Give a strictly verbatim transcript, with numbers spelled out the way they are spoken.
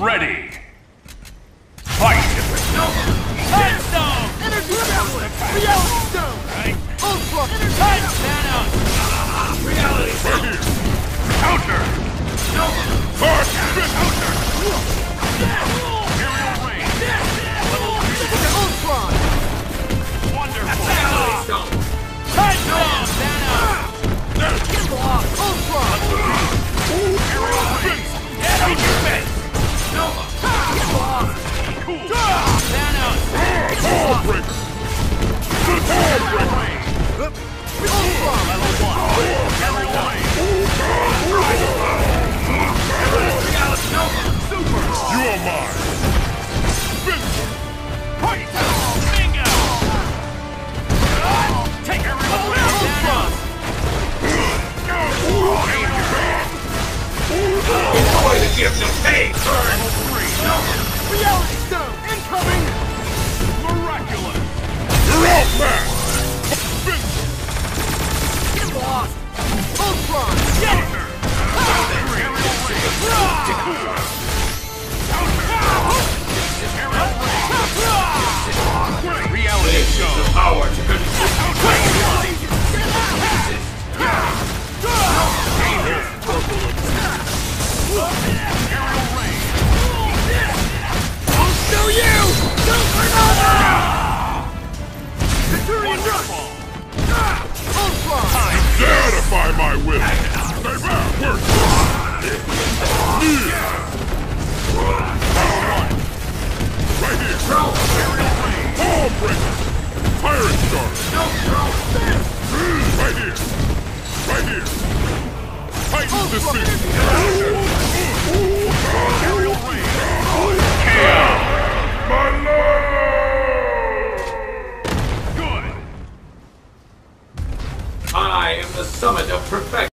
ready. Fight! Headstone! Energy Javelin! Reality Stone! Right? Ultra! Touch! Thanos! Reality Right here. Counter! First spin! Counter! Aerial range. Level three. Ultron! Wonderful. Reality Stone! Touchdown! Thanos! Get off! Ultron! Aerial range. Every defense! Nova! Get off! Cool. Thanos! Ballbreaker. Ballbreaker. Ultron! Level one. Aerial range. Reality Nova! Super. You are mine. Spin. Fight. Bingo! Take aerial range. Thanos! Enjoy the gift of pain! Burn! Reality Stone! Incoming! Miraculous. You're out, man. Spin. Get lost! Ultron! Counter. Aerial range. Reality This is show. the power to control. Aerial range. I'll show you! Supernova! Centurion Rush! Wonderful. Ultron! Dare defy my will. Stay back. Work. Right here. Aerial range. Ballbreaker. Pirate Star. Right here. Right here. Titan decision.